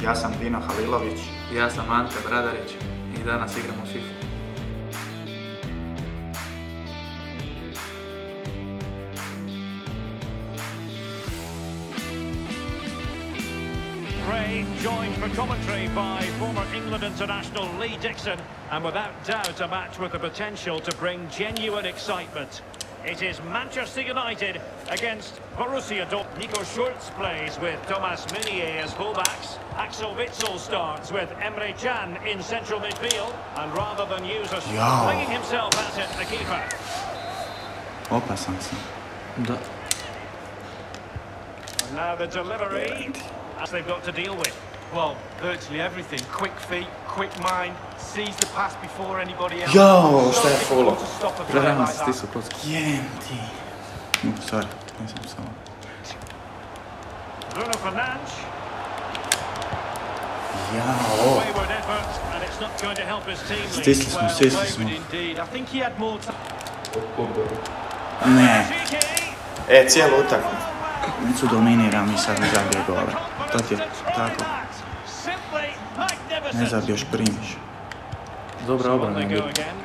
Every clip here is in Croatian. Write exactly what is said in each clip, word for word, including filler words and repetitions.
Ja sam Dino Halilović. Ja sam Ante Bradarić i danas igramo FIFA. Ray, joined for commentary by former England international Lee Dixon, and without doubt a match with the potential to bring genuine excitement. It is Manchester United against Borussia Dortmund. Nico Schulz plays with Thomas Meunier as fullbacks. Axel Witsel starts with Emre Can in central midfield, and rather than use a flinging himself at it, the keeper. Opasan sam. Da. And now the delivery, as they've got to deal with. Well, virtually everything. Quick feet, quick mind, sees the pass before anybody else. Jo, šta je folo? Gledajmo se ti su kocku. Jem ti. Uh, sorry, nisam samo. Bruno Fernandes. Jao. Wayward effort, and it's not going to help his team. Stisli smo, stisli smo. Indeed, I think he had more time. Ne. E, cijelu utakmicu. Nicu dominiram i sad ne zabije gole. To ti je tako. Ne zabiješ, primiš. Dobra obrana je.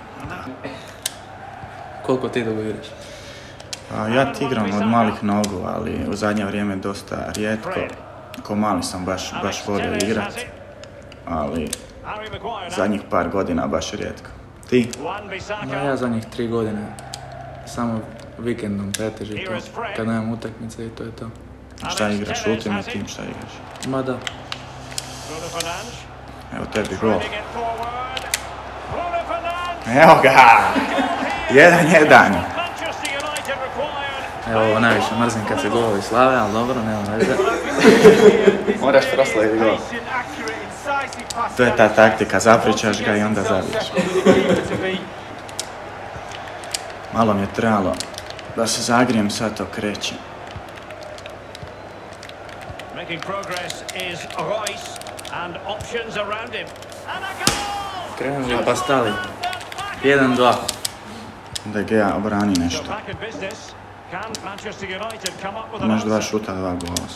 Koliko ti dugo igraš? Pa, ja ti igram od malih nogu, ali u zadnje vrijeme dosta rijetko. Ko mali sam baš, baš volio igrat, ali zadnjih par godina baš rijetko. Ti? No, ja zadnjih tri godine. Samo vikendom pretežito, kad nemam utakmice i to je to. Šta igraš? Ultimate Team, šta igraš? Ma da. Evo tebi gol. Evo ga! Jedan, jedan. Evo ovo najviše mrzim kad se golovi slave, ali dobro, nema veze. Moraš proslaviti gol. To je ta taktika, zapričaš ga i onda zabiješ. Malo mi je trebalo da se zagrijem, sad to kreće. Krenuli pa stali. jedan dva. De Gea obrani nešto. Imaš dva šuta, dva gola.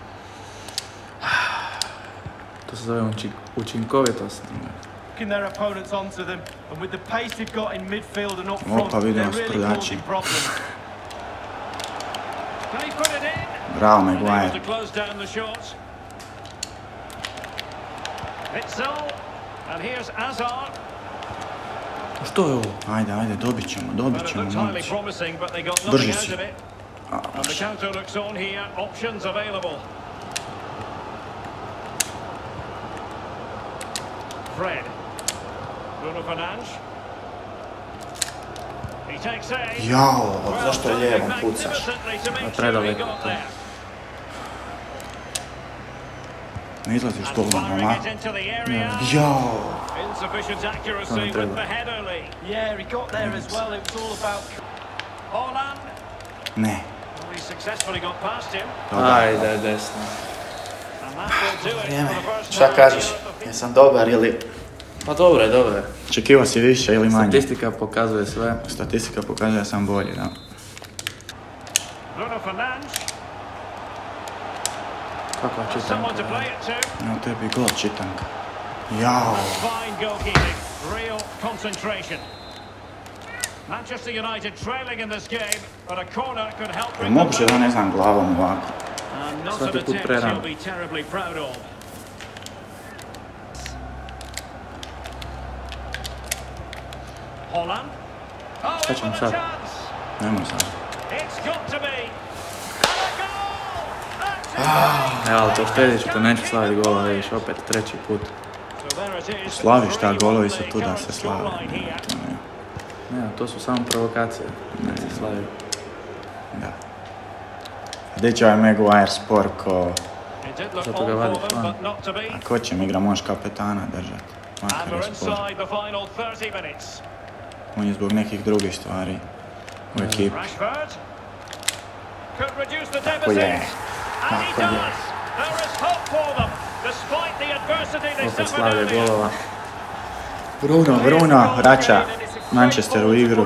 To se zove učinkovitost. Their opponents onto them, and with the pace they've got in midfield and up front, Opa, vidimo they're s really predači. causing problems. Bravo, Maguire. Što je ovo? Ajde, ajde, dobit ćemo, dobit ćemo, moći. Brži si. A, Fred. Bruno Fernandes. He takes a. Jao, zašto lijevom pucaš? Predaleko. Ne izlaziš golom, mama. Jao. Insufficient accuracy with the header, Lee. Yeah, he got there as well. It was all about. Holland. Ne. He successfully got past him. Ajde, desno. Vrijeme. Šta kažeš? Jesam dobar ili... Pa dobro je, dobro je. Očekivao si više ili manje? Statistika pokazuje sve. Statistika pokazuje da sam bolji, da. Bruno Fernandes. Kakva čitanka. Evo tebi gol čitanka. Jao. Fine goalkeeping. Real concentration. Manchester United trailing in this game, but a corner could help bring them back. Moguće da ne znam glavom ovako. And not an attempt he'll be terribly proud of. Holland. Šta ćemo sad? Nemo sad. It's got to be. Evo, ali to sljedeće, to neću slaviti gola, vidiš, opet treći put. Slaviš ta golovi su tu da se slavi. Ne, to su samo provokacije. Ne se slavio. Da. Gdje će ovaj Maguire spor ko... Zato ga vadiš van. A ko će mi igra, možeš kapetana držati. Makar je spor. On je zbog nekih drugih stvari u ekipi. Tako je. Tako je. Opet slavio golova. Bruno, Bruno, vraća Manchester u igru.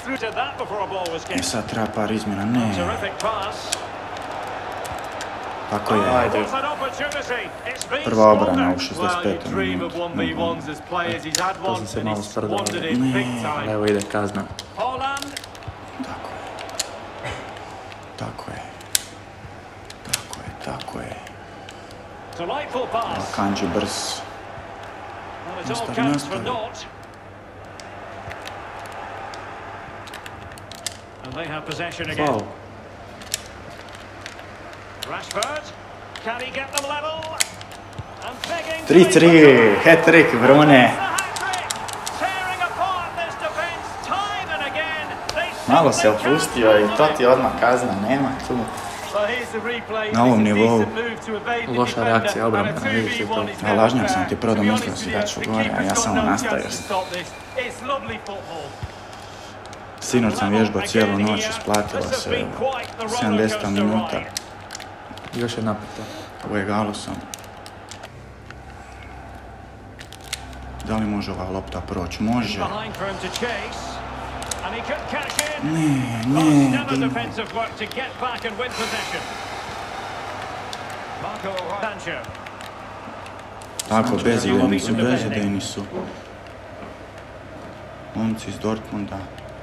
I sad treba par izmjena, ne. Tako je. Ajde. Prva obrana u šezdeset petom minutu. To sam se malo sprdao. Evo ide kazna. Tako je. Tako je. Tako je, tako je. Kanji brz. Nastavi, nastavi. And they have possession again. Faul. Rashford, can he get them level? And begging tri tri, hat-trick Brune. tearing apart this defense time and again. They Malo se opustio i to ti odmah kazna, nema tu. Na ovom nivou. Loša reakcija obrambena, vidi se to. A lažnjak sam ti prvo domislio si da ću gore, a ja samo nastavio sam. Sinoć sam vježbao cijelu noć, isplatila se sedamdeseta minuta. Još je napeto. Ovo je Galusom. Da li može ova lopta proći? Može. Ne, ne, tako, bezidejni su, bezidejni su. Momci iz Dortmunda.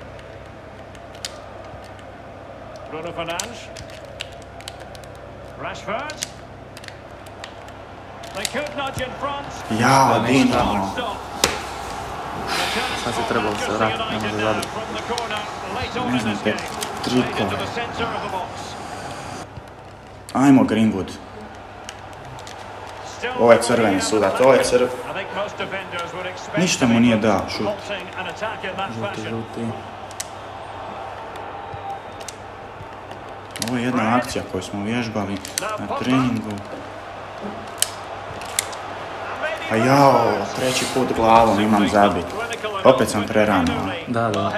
Bruno Fernandes. Rashford. They could nudge in front. Ja, Dinamo. Sad se trebalo se vratiti, ne može zabiti. Ne znam, pet triko. Ajmo Greenwood. Ovo je crveni sudac, ovo je crv. Ništa mu nije dao, šut. Žuti, žuti. Ovo je jedna akcija koju smo vježbali na treningu. A jao, treći put glavom imam zabit. Opet sam prerano. Da, da.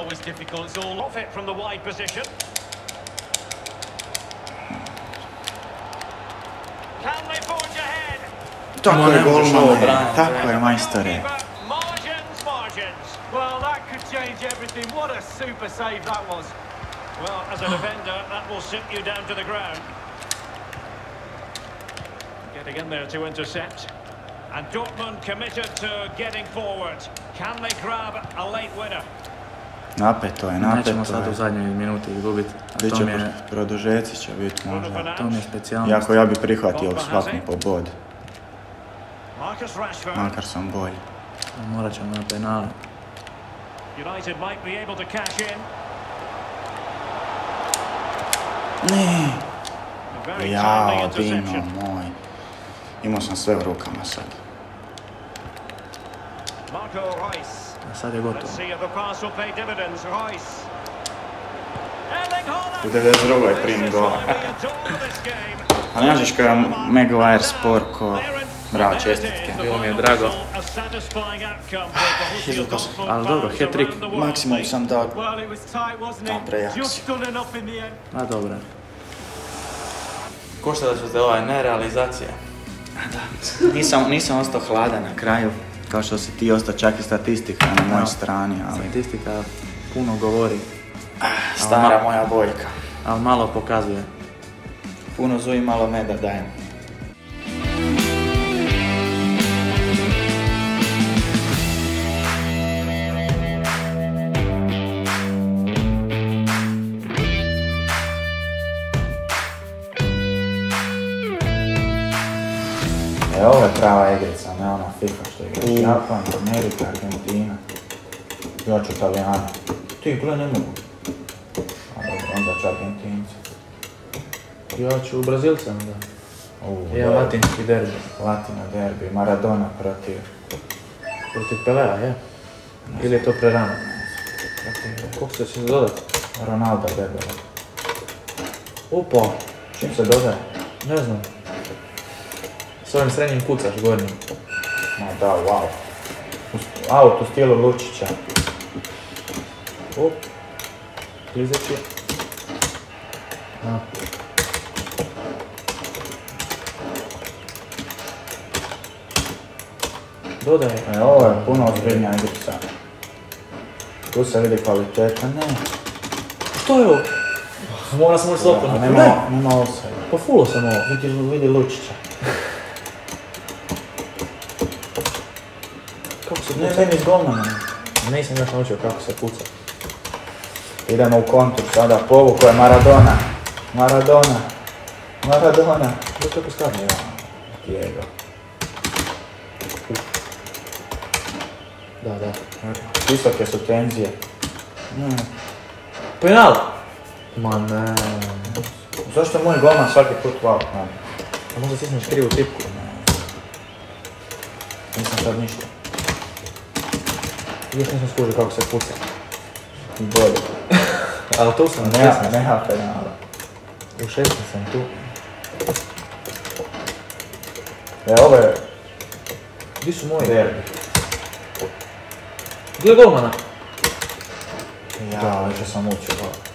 Tako je golmane, tako je majstore. Well, that could change everything. What a super save that was. Well, as a defender, that will sit you down to the ground. Getting in there to intercept. And Dortmund committed to getting forward. Can they grab a late winner? Napeto je, napeto Nećemo sad u je. zadnjoj minuti izgubiti. Biće produžeci će biti Bruno možda. To mi je Fernandes. specijalnost. Iako ja bi prihvatio svakom po bod. Marcus Rashford. Makar sam bolji. Morat ćemo na penale. United might be able to cash in. Ne. A very timely Jao, Dino interception. moj. Imao sam sve u rukama sad. Marco Reus. A sad je gotovo. Let's see if the pass will pay dividends. Reus. Erling Haaland. U devedeset drugoj primi gola. We adore this game. Ali znaš kao Maguire spor ko... Bravo, čestitke. Bilo mi je drago. A satisfying outcome for the Borussia Dortmund. Ali dobro, hat-trick. Maksimum sam dao. Well, it was tight, wasn't it? Dobre, jak Just si. done enough in the end. A dobro. Koštala su te ovaj nerealizacija. Nisam, nisam ostao hladan na kraju. Kao što si ti ostao, čak i statistika na mojoj strani, ali... Statistika puno govori, Stara moja boljka. ali malo pokazuje. Puno zuji, malo meda dajem. E, ovo je prava igrica, ne ona FIFA što igraš. Japan, Amerika, Argentina. Ja ću Italijana. Ti, gle, ne mogu. A dobro, onda ću Argentinci. Ja ću u Brazilca onda. U, Ja latinski derbi. Latino derbi, Maradona protiv... Protiv Pelea, je? Ili je to prerano? Koliko se će dodati? Ronaldo debelo. Upa, Čim se dodaje? ne znam. S ovim srednjim kucaš gornjim. Ma da, wow. Aut u stilu Lučića. Up. Klizeći. A. Dodaj. E, ovo je puno ozbiljnija igrica. Tu se vidi kvaliteta, ne. Što je ovo? Mora sam možda lopom. Nema, nema offside. Pa fullo sam ovo. Vidi, vidi Lučića. Kako se Ne, puca? meni iz golmana. Nisam još naučio kako se puca. Idemo u kontur sada, povuko je Maradona. Maradona. Maradona. Da kako skadne, ja. Diego. Da, da. Visoke su tenzije. Mm. Penal! Ma ne. Zašto je moj golman svaki put wow? Ne. A možda stisneš krivu tipku. Nisam sad ništa. Još nisam skužio kako se puca. Bolje. Ali tu sam, Nema, šesnaest. nema penala. U šesnaest sam tu. E, ovo je Gdje su moji? derbi. Gdje je golmana? Ja, više sam učio.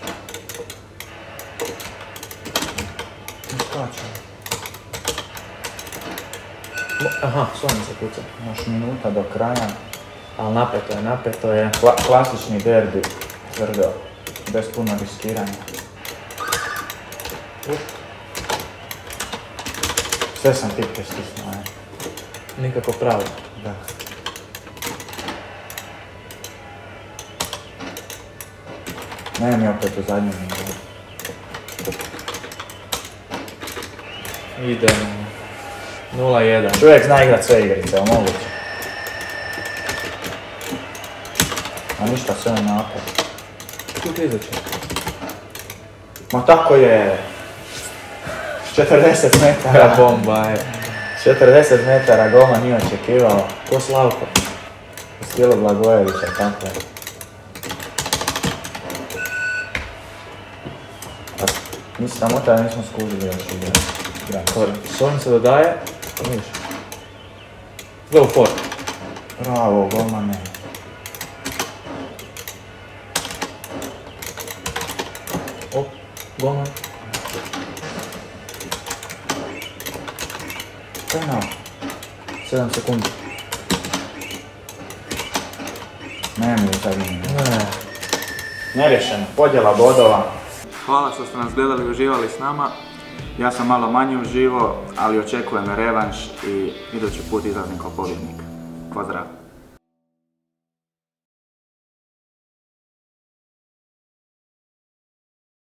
Skačem. Aha, s ovim se puca. Još minuta do kraja. Ali napeto je, napeto je. Kla klasični derbi. Tvrdo. Bez puno riskiranja. Sve sam tipke stisnuo, ne? Nikako pravo. Da. Ne mi opet u zadnjem minutu. Idemo. nula jedan. Čovjek zna igrat sve igrice, je moguće. A ništa, sve je napad. Tu ti izaći. Ma tako je. četrdeset Ta metara. bomba je. četrdeset metara goma nije očekivao. Ko Slavko. U stilu Blagojevića, tako je. Mi sramota da nismo skužili još igrati. S ovim se dodaje. Vidiš. Go for. Bravo, golmane. Op, golman. Penal. sedam sekundi. Ne mi u zadnji minut. Ne. Nerješeno, podjela bodova. Hvala što ste nas gledali i uživali s nama. Ja sam malo manje uživo, ali očekujem revanš i idući put izlazim kao pobjednik. Pozdrav!